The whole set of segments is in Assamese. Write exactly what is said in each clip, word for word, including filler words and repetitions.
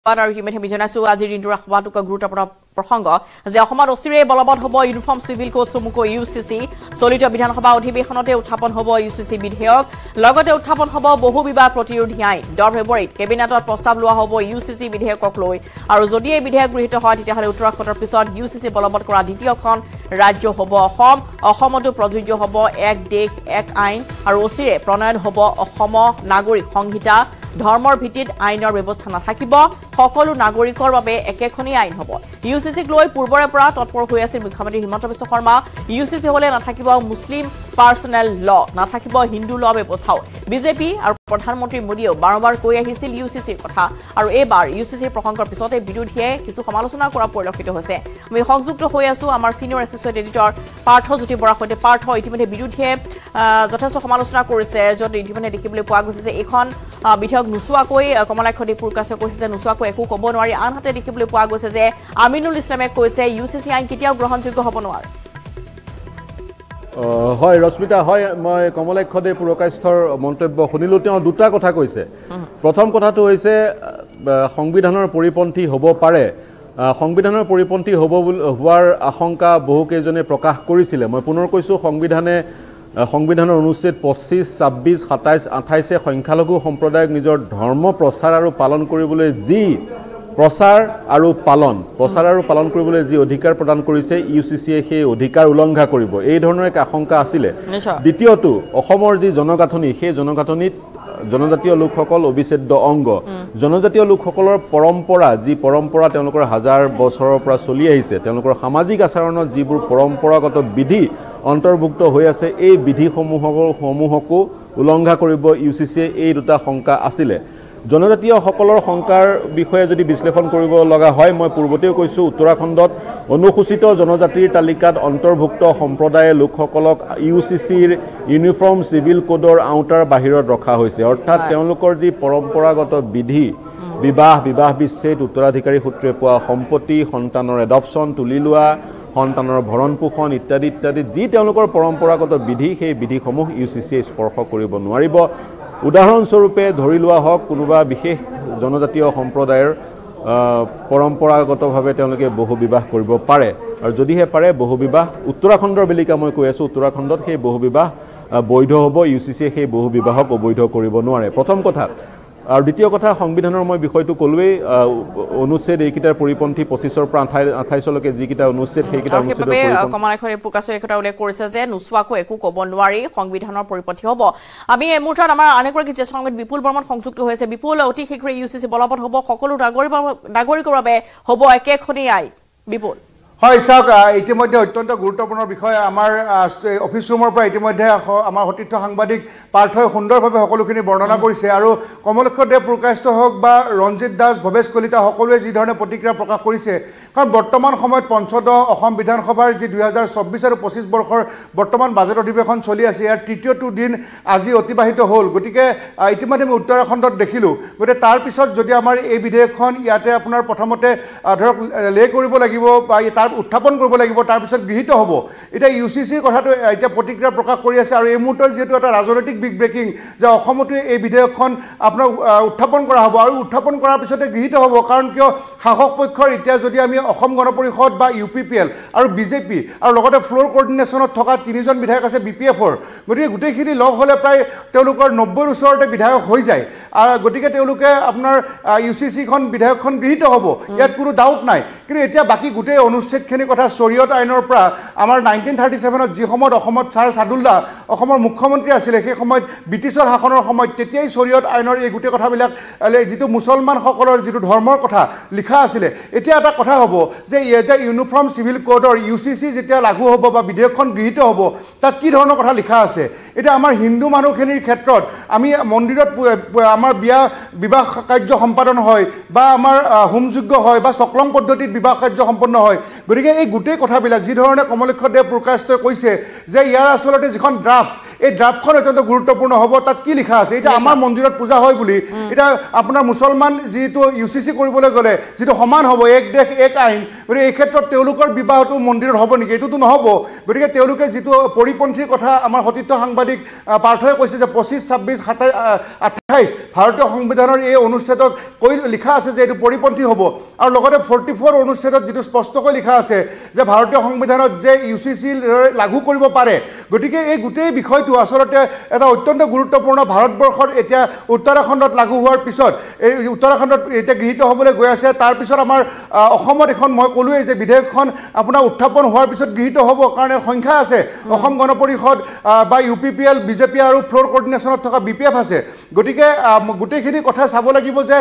আৰু ইতিমধ্যে আমি জনাইছো আজিৰ দিনটোৰ সভাটোক গুৰুত্বপূৰ্ণ প্ৰসংগ যে অসমত অচিৰে বলৱৎ হ'ব ইউনিফৰ্ম সিভিল কোড চমুকৈ ইউচিচি চলিত বিধানসভা অধিৱেশনতে উত্থাপন হ'ব ইউচিচি বিধেয়ক লগতে উত্থাপন হ'ব বহু বিবাদ প্ৰতিৰোধী আইন দহ ফেব্ৰুৱাৰীত কেবিনেটত প্ৰস্তাৱ লোৱা হ'ব ইউচিচি বিধেয়কক লৈ আৰু যদি এই বিধেয়ক গৃহীত হয় তেতিয়াহ'লে উত্তৰাখণ্ডৰ পিছত ইউচিচি বলৱৎ কৰা দ্বিতীয়খন ৰাজ্য হ'ব অসম অসমতো প্ৰযোজ্য হ'ব এক দেশ এক আইন আৰু অচিৰে প্ৰণয়ন হ'ব অসম নাগৰিক সংহিতা ধৰ্মৰ ভিত্তিত আইনৰ ব্যৱস্থা নাথাকিব সকলো নাগৰিকৰ বাবে একেখনি আইন হ'ব ইউচিচিক লৈ পূৰ্বৰে পৰা তৎপৰ হৈ আছিল মুখ্যমন্ত্ৰী হিমন্ত বিশ্ব শৰ্মা ইউচিচি হলে নাথাকিব মুছলিম পাৰ্সনেল ল নাথাকিব হিন্দু ল ব্যৱস্থাও বিজেপি আৰু প্ৰধানমন্ত্ৰী মোদীও বাৰবাৰ কৈ আহিছিল ইউচিচিৰ কথা আৰু এবাৰ ইউচিচিৰ প্ৰসংগৰ পিছতে বিৰোধীয়ে কিছু সমালোচনা কৰা পৰিলক্ষিত হৈছে আমি সংযুক্ত হৈ আছো আমাৰ senior associate editor Partha Jyoti বৰাৰ সৈতে পাৰ্থ ইতিমধ্যে বিৰোধীয়ে যথেষ্ট সমালোচনা কৰিছে য'ত ইতিমধ্যে দেখিবলৈ পোৱা গৈছে যে এইখন বিধেয়ক নুচুৱাকৈ কমলাক্ষ দেৱপুৰকাশে কৈছে যে নুচুৱাকৈ একো ক'ব নোৱাৰি আনহাতে দেখিবলৈ পোৱা গৈছে যে আমিনুল ইছলামে কৈছে ইউচিচি আইন কেতিয়াও গ্ৰহণযোগ্য হ'ব নোৱাৰে হয় ৰশ্মিতা হয় মই কমলাক্ষ দেৱপুৰকাশৰ মন্তব্য শুনিলো তেওঁ দুটা কথা কৈছে প্ৰথম কথাটো হৈছে সংবিধানৰ পৰিপন্থী হ'ব পাৰে সংবিধানৰ পৰিপন্থী হ'ব হোৱাৰ আশংকা বহুকেইজনে প্ৰকাশ কৰিছিলে মই পুনৰ কৈছো সংবিধানে সংবিধানৰ অনুচ্ছেদ পঁচিছ ছাব্বিছ সাতাইছ আঠাইছে সংখ্যালঘু সম্প্ৰদায়ক নিজৰ ধৰ্ম প্ৰচাৰ আৰু পালন কৰিবলৈ যি প্ৰচাৰ আৰু পালন প্ৰচাৰ আৰু পালন কৰিবলৈ যি অধিকাৰ প্ৰদান কৰিছে ইউচিচিয়ে সেই অধিকাৰ উলংঘা কৰিব এই ধৰণৰ এক আশংকা আছিলে দ্বিতীয়টো অসমৰ যি জনগাঁথনি সেই জনগাঁথনিত জনজাতীয় লোকসকল অবিচ্ছেদ্য অংগ জনজাতীয় লোকসকলৰ পৰম্পৰা যি পৰম্পৰা তেওঁলোকৰ হাজাৰ বছৰৰ পৰা চলি আহিছে তেওঁলোকৰ সামাজিক আচৰণত যিবোৰ পৰম্পৰাগত বিধি অন্তৰ্ভুক্ত হৈ আছে এই বিধিসমূহৰ সমূহকো উলংঘা কৰিব ইউচিচিয়ে এই দুটা শংকা আছিলে জনজাতীয়সকলৰ শংকাৰ বিষয়ে যদি বিশ্লেষণ কৰিব লগা হয় মই পূৰ্বতেও কৈছোঁ উত্তৰাখণ্ডত অনুসূচিত জনজাতিৰ তালিকাত অন্তৰ্ভুক্ত সম্প্ৰদায়ৰ লোকসকলক ইউচিচিৰ ইউনিফৰ্ম চিভিল কোডৰ আওতাৰ বাহিৰত ৰখা হৈছে অৰ্থাৎ তেওঁলোকৰ যি পৰম্পৰাগত বিধি বিবাহ বিবাহ বিচ্ছেদ উত্তৰাধিকাৰী সূত্ৰে পোৱা সম্পত্তি সন্তানৰ এডপশ্যন তুলি লোৱা সন্তানৰ ভৰণ পোষণ ইত্যাদি ইত্যাদি যি তেওঁলোকৰ পৰম্পৰাগত বিধি সেই বিধিসমূহ ইউচিচিয়ে স্পৰ্শ কৰিব নোৱাৰিব উদাহৰণস্বৰূপে ধৰি লোৱা হওক কোনোবা বিশেষ জনজাতীয় সম্প্ৰদায়ৰ পৰম্পৰাগতভাৱে তেওঁলোকে বহু বিবাহ কৰিব পাৰে আৰু যদিহে পাৰে বহু বিবাহ উত্তৰাখণ্ডৰ বেলিকা মই কৈ আছোঁ উত্তৰাখণ্ডত সেই বহু বিবাহ বৈধ হ'ব ইউচিচিয়ে সেই বহু বিবাহক অবৈধ কৰিব নোৱাৰে প্ৰথম কথা আৰু দ্বিতীয় কথা সংবিধানৰ মই বিষয়টো ক'লোৱেই অনুচ্ছেদ এইকেইটাৰ পৰিপন্থী পঁচিছৰ পৰা আঠাইছলৈকে যিকেইটা অনুচ্ছেদ সেইকেইটা অনুচ্ছেদৰ কমলাক্ষ দেৱপুৰকাশে এটা উল্লেখ কৰিছে যে নুচুৱাকৈ একো ক'ব নোৱাৰি সংবিধানৰ পৰিপন্থী হ'ব আমি এই মুহূৰ্তত আমাৰ আনেগৰাকী জ্যেষ্ঠ সংবাদ বিপুল বৰ্মন সংযুক্ত হৈছে বিপুল অতি শীঘ্ৰে ইউচিচি বলৱৎ হ'ব সকলো নাগৰিকৰ বাবে হ'ব একেখনি আইন বিপুল হয় চাওক ইতিমধ্যে অত্যন্ত গুৰুত্বপূৰ্ণ বিষয় আমাৰ অফিচ ৰুমৰ পৰা ইতিমধ্যে আমাৰ সতীৰ্থ সাংবাদিক পাৰ্থই সুন্দৰভাৱে সকলোখিনি বৰ্ণনা কৰিছে আৰু কমলাক্ষ দেৱপুৰকাশ হওক বা ৰঞ্জিত দাস ভৱেশ কলিতা সকলোৱে যি ধৰণে প্ৰতিক্ৰিয়া প্ৰকাশ কৰিছে কাৰণ বৰ্তমান সময়ত পঞ্চদশ অসম বিধানসভাৰ যি দুই হাজাৰ চৌব্বিছ আৰু পঁচিছ বৰ্ষৰ বৰ্তমান বাজেট অধিৱেশন চলি আছে ইয়াৰ তৃতীয়টো দিন আজি অতিবাহিত হ'ল গতিকে ইতিমধ্যে আমি উত্তৰাখণ্ডত দেখিলোঁ গতিকে তাৰপিছত যদি আমাৰ এই বিধেয়কখন ইয়াতে আপোনাৰ প্ৰথমতে ধৰক লে কৰিব লাগিব বা তাৰ উত্থাপন কৰিব লাগিব তাৰপিছত গৃহীত হ'ব এতিয়া ইউচিচিৰ কথাটো এতিয়া প্ৰতিক্ৰিয়া প্ৰকাশ কৰি আছে আৰু এই মুহূৰ্তত যিহেতু এটা ৰাজনৈতিক বিগ ব্ৰেকিং যে অসমতো এই বিধেয়কখন আপোনাৰ উত্থাপন কৰা হ'ব আৰু উত্থাপন কৰাৰ পিছতে গৃহীত হ'ব কাৰণ কিয় শাসক পক্ষৰ এতিয়া যদি আমি অসম গণ পৰিষদ বা ইউ পি পি এল আৰু বিজেপি আৰু লগতে ফ্ল'ৰ কৰ্ডিনেশ্যনত থকা তিনিজন বিধায়ক আছে বি পি এফৰ গতিকে গোটেইখিনি লগ হ'লে প্ৰায় তেওঁলোকৰ নব্বৈৰ ওচৰতে বিধায়ক হৈ যায় আৰু গতিকে তেওঁলোকে আপোনাৰ ইউ চি চিখন বিধেয়কখন গৃহীত হ'ব ইয়াত কোনো ডাউট নাই কিন্তু এতিয়া বাকী গোটেই অনুচ্ছেদখিনিৰ কথা শৰীয়ত আইনৰ পৰা আমাৰ নাইনটিন থাৰ্টি ছেভেনত যি সময়ত অসমত ছাৰ ছাদুল্লা অসমৰ মুখ্যমন্ত্ৰী আছিলে সেই সময়ত ব্ৰিটিছৰ শাসনৰ সময়ত তেতিয়াই শৰীয়ত আইনৰ এই গোটেই কথাবিলাক যিটো মুছলমানসকলৰ যিটো ধৰ্মৰ কথা লিখা আছিলে এতিয়া এটা কথা হ'ব যে এতিয়া ইউনিফৰ্ম চিভিল কোডৰ ইউ চি চি যেতিয়া লাগু হ'ব বা বিধেয়কখন গৃহীত হ'ব তাত কি ধৰণৰ কথা লিখা আছে এতিয়া আমাৰ হিন্দু মানুহখিনিৰ ক্ষেত্ৰত আমি মন্দিৰত আমাৰ বিয়া বিবাহ কাৰ্য সম্পাদন হয় বা আমাৰ হোমযোগ্য হয় বা চক্ৰম পদ্ধতিত বিবাহ কাৰ্য সম্পন্ন হয় গতিকে এই গোটেই কথাবিলাক যি ধৰণে কমলাক্ষ দেৱপুৰকাশে কৈছে যে ইয়াৰ আচলতে যিখন ড্ৰাফ্ট এই ড্ৰাফটখন অত্যন্ত গুৰুত্বপূৰ্ণ হ'ব তাত কি লিখা আছে এটা আমাৰ মন্দিৰত পূজা হয় বুলি এটা আপোনাৰ মুছলমান যিটো ইউচিচি কৰিবলৈ গ'লে যিটো সমান হ'ব এক দেশ এক আইন গতিকে এই ক্ষেত্ৰত তেওঁলোকৰ বিবাহটো মন্দিৰত হ'ব নেকি এইটোতো নহ'ব গতিকে তেওঁলোকে যিটো পৰিপন্থীৰ কথা আমাৰ সতীৰ্থ সাংবাদিক পাৰ্থই কৈছে যে পঁচিছ ছাব্বিছ সাতাইছ আঠাইছ ভাৰতীয় সংবিধানৰ এই অনুচ্ছেদত কৈ লিখা আছে যে এইটো পৰিপন্থী হ'ব আৰু লগতে ফৰ্টি ফ'ৰ অনুচ্ছেদত যিটো স্পষ্টকৈ লিখা আছে যে ভাৰতীয় সংবিধানত যে ইউ চি চি লাগু কৰিব পাৰে গতিকে এই গোটেই বিষয়টো আচলতে এটা অত্যন্ত গুৰুত্বপূৰ্ণ ভাৰতবৰ্ষৰ এতিয়া উত্তৰাখণ্ডত লাগু হোৱাৰ পিছত এই উত্তৰাখণ্ডত এতিয়া গৃহীত হ'বলৈ গৈ আছে তাৰপিছত আমাৰ অসমত এখন মই ক'লোৱেই যে বিধেয়কখন আপোনাৰ উত্থাপন হোৱাৰ পিছত গৃহীত হ'ব কাৰণ সংখ্যা আছে অসম গণ পৰিষদ বা U P P L BJP আৰু ফ্ল'ৰ কৰ্ডিনেশ্যনত থকা বি পি এফ আছে গতিকে গোটেইখিনি কথা চাব লাগিব যে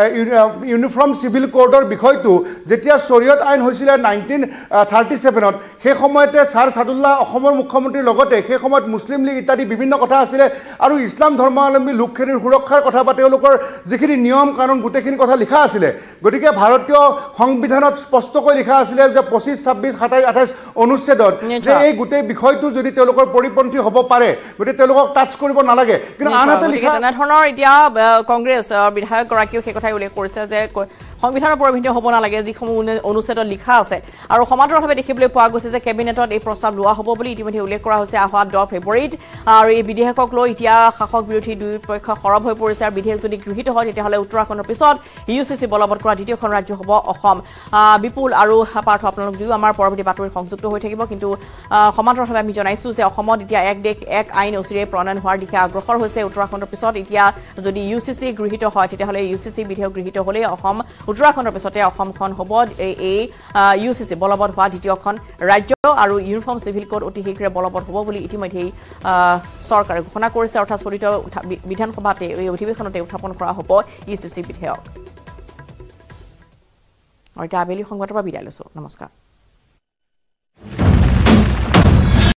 ইউনিফৰ্ম চিভিল কোডৰ বিষয়টো যেতিয়া শৰীয়ত আইন হৈছিলে নাইনটিন থাৰ্টি ছেভেনত সেই সময়তে ছাৰ ছাদুল্লাহ অসমৰ মুখ্যমন্ত্ৰীৰ লগতে সেই সময়ত মুছলিম লীগ ইত্যাদি বিভিন্ন কথা আছিলে আৰু ইছলাম ধৰ্মাৱলম্বী লোকখিনিৰ সুৰক্ষাৰ কথা বা তেওঁলোকৰ যিখিনি নিয়ম কানুন গোটেইখিনি কথা লিখা আছিলে গতিকে ভাৰতীয় সংবিধানত স্পষ্টকৈ লিখা আছিলে যে পঁচিছ ছাব্বিছ সাতাইছ আঠাইছ অনুচ্ছেদত যে এই গোটেই বিষয়টো যদি তেওঁলোকৰ পৰিপন্থী হ'ব পাৰে গতিকে তেওঁলোকক টাচ কৰিব নালাগে কিন্তু আনহাতে লিখা তেনেধৰণৰ এতিয়া কংগ্ৰেছ বিধায়কগৰাকীয়েও সেই কথাই উল্লেখ কৰিছে যে সংবিধানৰ পৰিপন্থী হ'ব নালাগে যিসমূহ অনুচ্ছেদত লিখা আছে আৰু সমান্তৰালভাৱে দেখিবলৈ পোৱা গৈছে যে কেবিনেটত এই প্ৰস্তাৱ লোৱা হ'ব বুলি ইতিমধ্যে উল্লেখ কৰা হৈছে অহা দহ ফেব্ৰুৱাৰীত আৰু এই বিধেয়কক লৈ এতিয়া শাসক বিৰোধী দুই পক্ষ সৰব হৈ পৰিছে আৰু বিধেয়ক যদি গৃহীত হয় তেতিয়াহ'লে উত্তৰাখণ্ডৰ পিছত ইউ চি চি বলৱৎ কৰা দ্বিতীয়খন ৰাজ্য হ'ব অসম বিপুল আৰু পাৰ্থ আপোনালোক দুয়ো আমাৰ পৰৱৰ্তী বাতৰিত সংযুক্ত হৈ থাকিব কিন্তু সমান্তৰালভাৱে আমি জনাইছোঁ যে অসমত এতিয়া এক দেশ এক আইন অচিৰে প্ৰণয়ন হোৱাৰ দিশে অগ্ৰসৰ হৈছে উত্তৰাখণ্ডৰ পিছত এতিয়া যদি ইউ চি চি গৃহীত হয় তেতিয়াহ'লে ইউ চি চি বিধেয়ক গৃহীত হ'লেই অসম উত্তৰাখণ্ডৰ পিছতে অসমখন হ'ব এই ইউ চি চি বলৱৎ হোৱা দ্বিতীয়খন ৰাজ্য আৰু ইউনিফৰ্ম চিভিল কোড অতি শীঘ্ৰে বলৱৎ হ'ব বুলি ইতিমধ্যেই চৰকাৰে ঘোষণা কৰিছে অৰ্থাৎ চলিত বিধানসভাতে এই অধিৱেশনতে উত্থাপন কৰা হ'ব ইউ চি চি বিধেয়ক আৰু এতিয়া আবেলি সংবাদৰ পৰা বিদায় লৈছোঁ নমস্কাৰ।